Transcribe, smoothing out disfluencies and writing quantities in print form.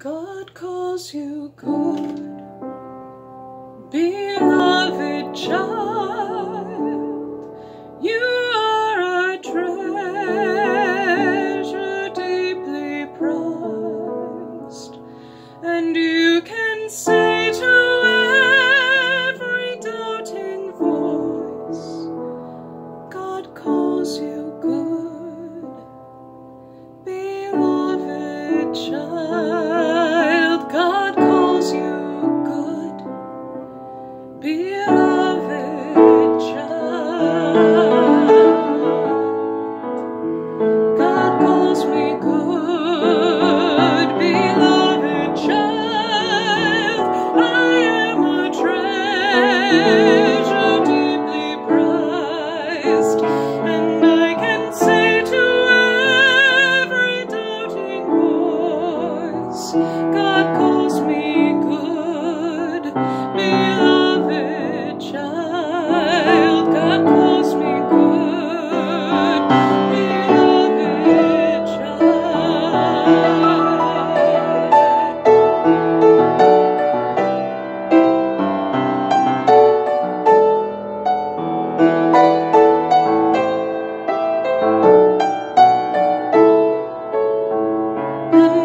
God calls you good, beloved child. You are a treasure deeply prized, and you can say to every doubting voice, God calls you good, beloved child. God calls you good, beloved child. God calls me good, beloved child. I am a treasure deeply prized, and I can say to every doubting voice, God calls me good, beloved child. God calls me good, beloved child.